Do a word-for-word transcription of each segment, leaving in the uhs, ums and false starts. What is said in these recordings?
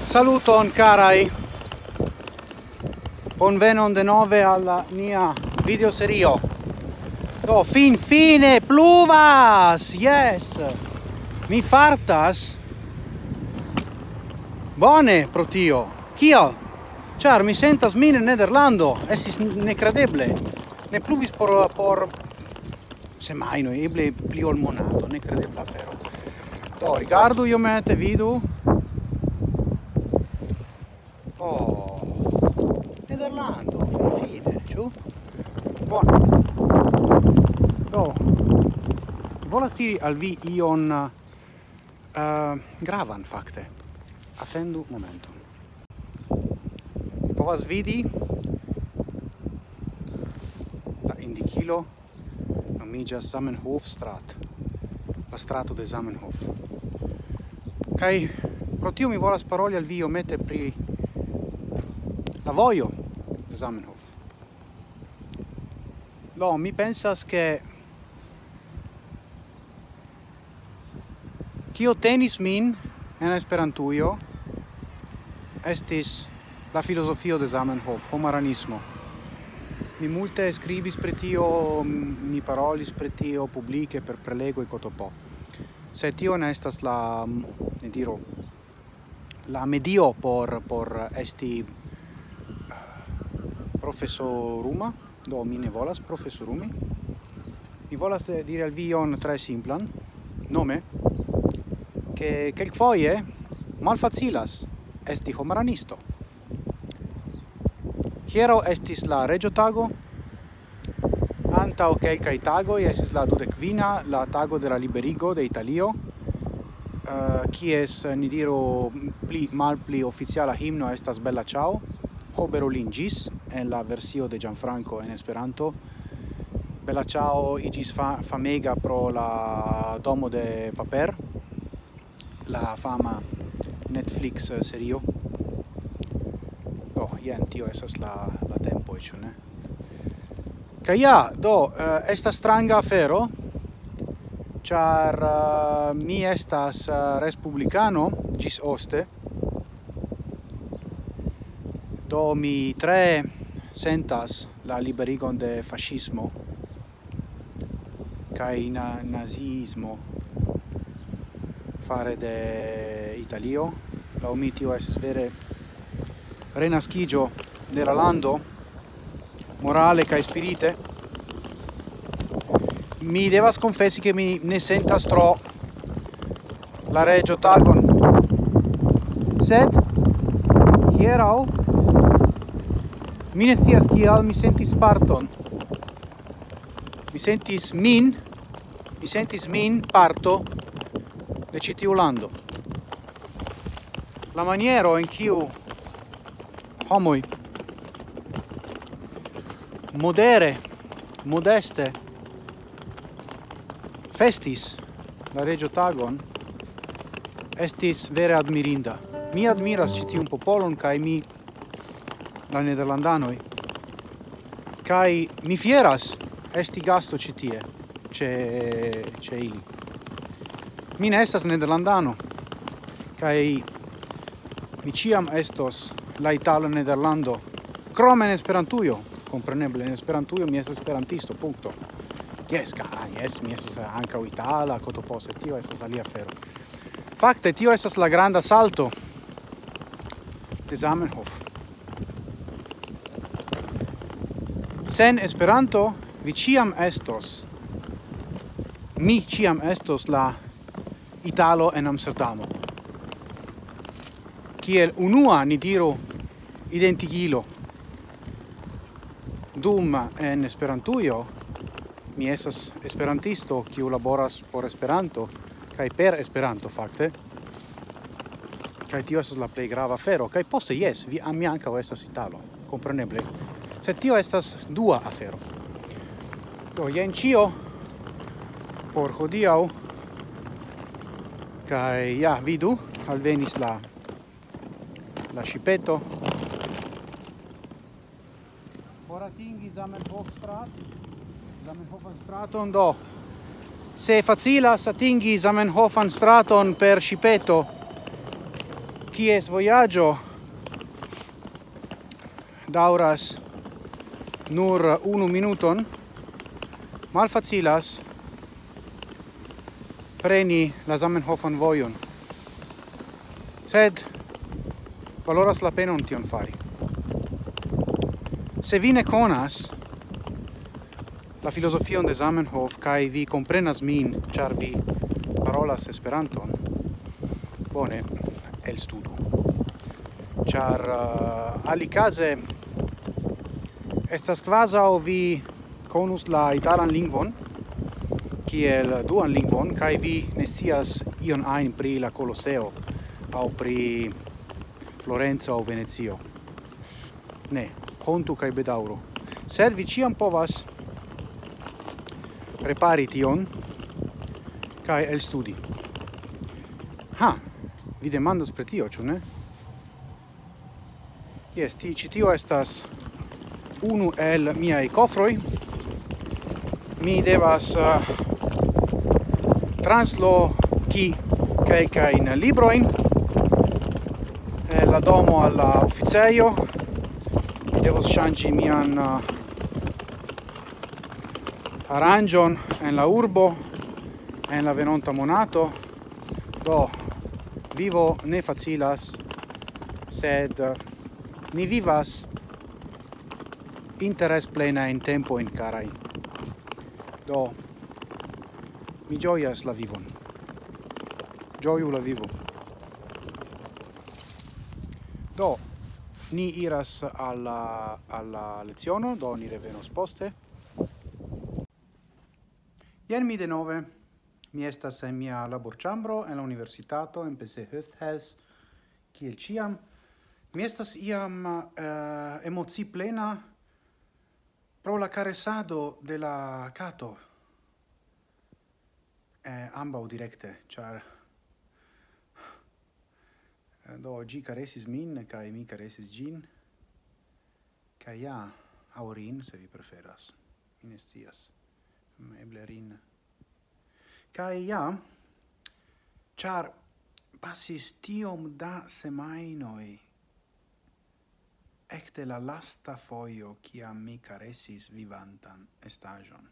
Saluton carai, bonvenon de nove alla mia videoserio. Do fin fine pluvas, yes, mi fartas bone pro tio. Kial? Char mi sentas min in Nederlando, estis necredeble. Ne pluvis por por semaino, eble pli ol monato, necredebla afero. Do rigardu iomete, vidu. Oh, Nederlando, fin fine, ciu? Buono. Do, volas diri al vi ion uh, gravan, fakte. Attendu momentum. Povas vidi la indikilo nomiĝas Zamenhof-Strat, la strato de Zamenhof. Kaj pro tio mi volas paroli al vi iomete pri la vojo de Zamenhof. Do, mi pensas che kio tenis min en Esperantujo estis la filosofio de Zamenhof, homaranismo. Mi multe skribis pri tio, mi parolis pri tio publike per prelego e cotopo. Se tio ne estas la, ne diro, la medio por por esti professoruma, do mi ne volas professorumi. Mi volas dire al vi ion tre simplan, nome, che kelkfoje malfacilas esti homaranisto. Hieraŭ estis la Regio-tago, antaŭ kelkaj tagoj estis la dudekvina, la tago de la liberigo de Italio, uh, kies, ni diru, pli malpli oficiala himno estas Bella Ciao, Ho Berolin ĝis, en la versio de Gianfranco en Esperanto. Bella Ciao iĝis fa famega pro la Domo de Paper, la fama Netflix serio. Oh, jen tio estas la la tempo, ĉu ne? Kaj ja, do uh, estas stranga afero, ĉar uh, mi estas uh, respublikano ĝis oste. Do mi tre sentas la liberigon de fascismo kaj na nazismo fare de Italio. Laŭ mi tio estas vere renaskiĝo de la lando morale kaj spirite. Mi devas konfesi ke mi ne sentas tro la Regio-tagon, sed hieraŭ mi ne scias kial mi sentis parton. Mi sentis min, mi sentis min parto de ĉi tiu lando. La maniero en kiu homoj modere, modeste festis la Regio-tagon estis vere admirinda. Mi admiras ĉi tiun popolon kaj mi la nederlandanoj, kaj mi fieras esti gasto ĉi tie ĉe ĉe ili. Mi ne estas nederlandano, kaj mi ĉiam estos la Itala Nederlando, krome en Esperantujo, kompreneble en Esperantujo mi estas esperantisto, punkto. Jes, ka, jes, mi estas ankaŭ itala, kotopo, sed tio estas alia afero. Fakte, tio estas la granda salto de Zamenhof. Sen Esperanto vi ĉiam estos, mi ĉiam estos la Italo en Amsterdamo. Kiel unua, ni diru, identigilo. Dum en Esperantujo mi estas esperantisto kiu laboras por Esperanto kaj per Esperanto fakte. Kaj tio estas la plej grava afero. Kaj poste jes, vi mi ankaŭ estas italo, kompreneble. Sed tio estas dua afero. Do jen ĉio por hodiaŭ. Kaj ja, vidu, alvenis la la ŝipeto. Por atingi Zamenhof-Strat, Zamenhof-Straton, do se facilas atingi Zamenhof-Straton per ŝipeto, ties voyaggio dauras nur unu minuton, malfacilas preni la Zamenhofan vojon. Sed valoras la penon tion fari. Se vi ne konas la filosofion de Zamenhof kaj vi komprenas min, ĉar vi parolas Esperanton, bone, elstudu. Ĉar uh, alikaze estas kvazaŭ vi konus la italan lingvon kiel duan lingvon kaj vi ne scias ion ajn pri la Koloseo aŭ pri Florenzo aŭ Venecio. Ne, hontu kaj bedaŭru. Sed vi ĉiam povas repari tion kaj elstudi. Ha, vi demandas pri tio, ĉu ne? Jes, ti, ĉi tio estas unu el miaj kofroj. Mi devas uh, transloki kelkajn librojn el la domo al la oficejo. Mi devos ŝanĝi mian uh, aranĝon en la urbo en la venonta monato. Do vivo ne facilas, sed uh, ni vivas interes plena in tempo in carai. Do mi gioias la vivon. Gioiu la vivo. Do ni iras alla alla leziono, do ni revenos poste. Jen mi denove. Mi estas en mia laborĉambro en la universitato en P C Höfthaus, kiel ĉiam. Mi estas iam uh, emoci plena pro la caresado de la cato. Eh, ambau directe, char do gi caresis min, kai mi caresis gin, kai ja, aurin, se vi preferas. Mi ne scias. Eble rin. Kai ja, char passis tiom da semainoi ecte la lasta foio kiam mi caresis vivantan estaĵon.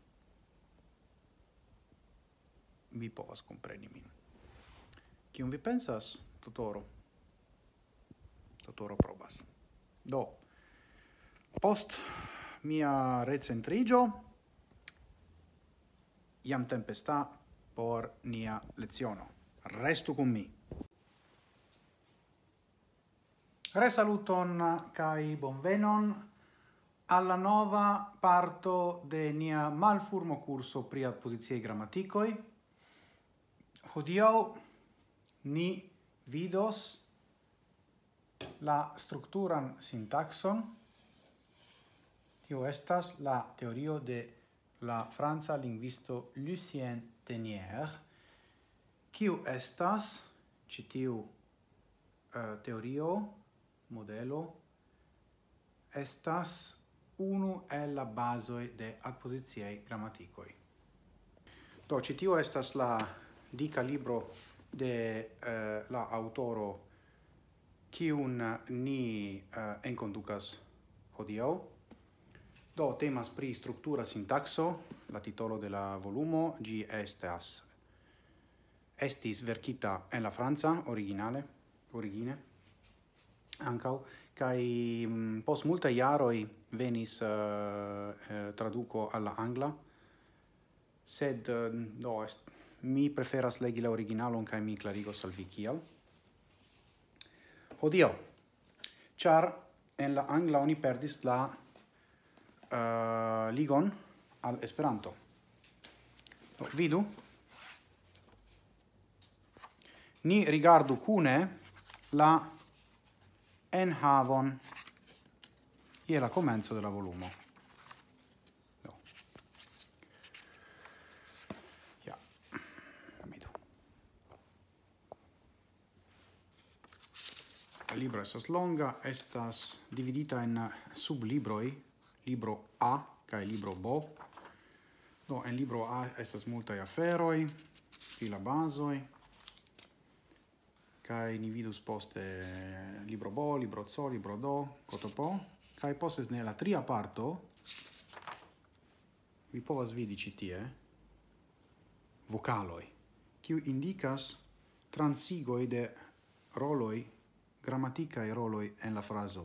Vi povas kompreni min. Kion vi pensas, tutoro? Tutoro probas. Do, post mia recentriĝo, jam tempesta por nia leziono. Restu kun mi. Resaluton kai bonvenon alla nova parto de nia malfurmo curso pri adpositiae grammaticoi. Hodiaŭ ni vidos la strukturan sintaxon. Tio estas la teorio de la franca lingvisto Lucien Tenière, kiu estas ĉi tiu uh, teorio modelo estas unu el la bazoj de adpositiae grammaticoi. Do, ĉi tio estas la dika libro de uh, la aŭtoro kiun ni uh, enkondukas hodiaŭ. Do, temas pri struktura sintaxo, la titolo de la volumo, gi estas estis verkita en la franca originale, origine, ancau, kai mm, post multa jaroi venis uh, uh, traduco alla angla, sed uh, do, est, mi preferas legi la originalon kai mi clarigos al vi kial. Hodiaŭ, char en la angla oni perdis la uh, ligon al Esperanto. Do, vidu, ni rigardu kune la enhavon je la komenco de la volumo. Do. Ja, vidu. La libro estas longa, estas dividita en sublibroi, libro A kaj libro B. Do, en libro A estas multaj aferoj pri la bazoj, kai ni vidus poste libro bo, libro co, libro do, kotopo, kai postes nella tria parto vi povas vidi ci tie vocaloi, kiu indikas transigoi de roloi, grammaticae roloi en la fraso.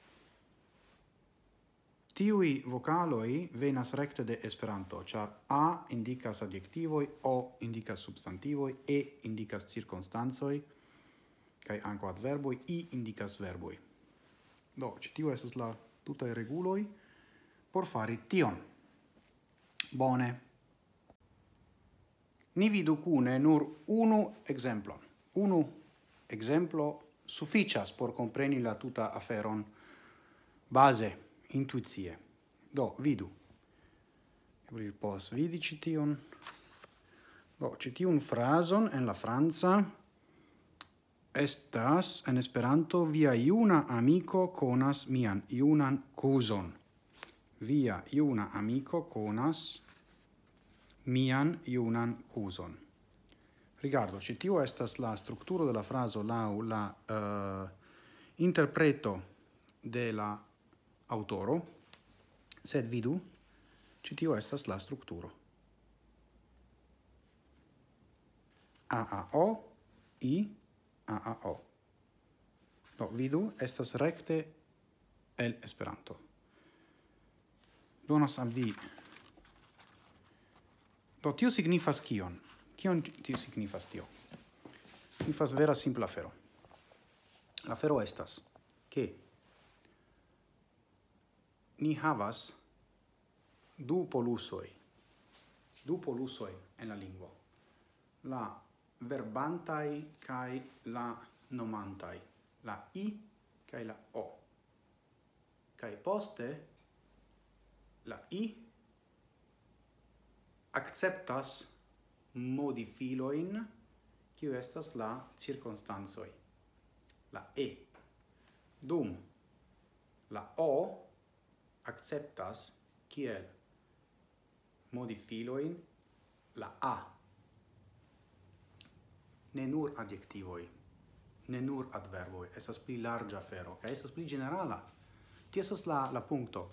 Tiui vocaloi venas recte de Esperanto, char A indikas adjektivoi, O indikas substantivoi, E indikas circunstansoi, kai anco adverboi, I indikas verboi. Do, ci tio esas la tutae reguloi por fari tion. Bone. Ni vidu cune nur unu exemplon. Unu exemplo sufficias por compreni la tuta aferon base, intuizie. Do, vidu. Eble pos vidi ci tion. Do, ci tiun frason en la Franza estas en Esperanto via iuna amico conas mian iunan kuzon. Via iuna amico conas mian iunan kuzon. Rigardo, ci tio estas la strukturo de la fraso lau la uh, interpreto de la autoro, sed vidu, ci tio estas la strukturo. A A O, I, A A O. Do, vidu, estas recte el Esperanto. Donas al vi. Do, tio signifas kion? Kion tio signifas tio? Signifas vera simpla afero. La afero estas che ni havas du polusoi, du polusoi en la lingvo. La verbantai kai la nomantai. La I kai la O. Kai poste la I acceptas modifiloin, kiu estas la circunstansoi. La E. Dum la O acceptas kiel modifiloin la A. Ne nur adjektivoi, ne nur adverboi, esas pli larga afero, kai esas pli generala. Ti esas la, la punto.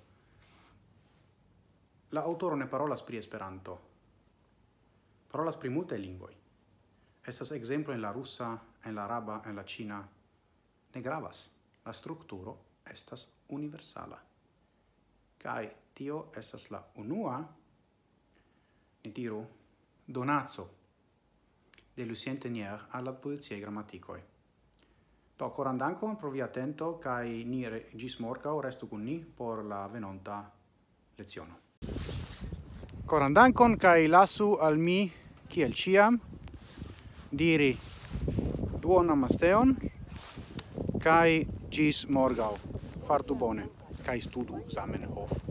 La autoro ne parolas pri Esperanto. Parolas pri multe lingvoi. Estas exemplo en la russa, en la araba, en la cina. Ne gravas. La strukturo estas universala. Kai tio estas la unua, ni diru, donaco de Lucien Tenier alla polizia grammaticoi. Do, coran dankon pro via atento, kai ni gis morgau restu kun ni por la venonta leziono. Coran dankon, kai lasu al mi, kiel ciam, diri duona masteon, kai gis morgau. Fartu bone, kai studu Zamenhof.